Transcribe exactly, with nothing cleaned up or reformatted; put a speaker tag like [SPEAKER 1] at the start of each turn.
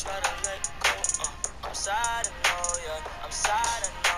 [SPEAKER 1] try to let go. Uh, I'm sad, I know, yeah. I'm sad, I know.